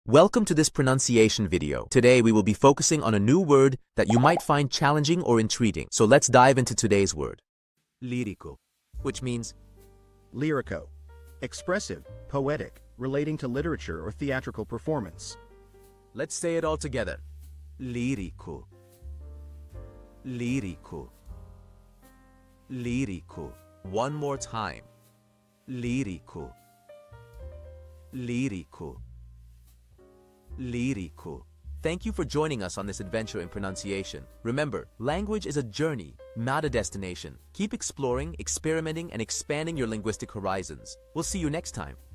Welcome to this pronunciation video. Today we will be focusing on a new word that you might find challenging or intriguing. So let's dive into today's word. Lirico, which means Lirico. Expressive, poetic, relating to literature or theatrical performance. Let's say it all together. Lirico. Lirico. Lirico. One more time. Lirico. Lirico. Lirico. Thank you for joining us on this adventure in pronunciation. Remember, language is a journey, not a destination. Keep exploring, experimenting, and expanding your linguistic horizons. We'll see you next time.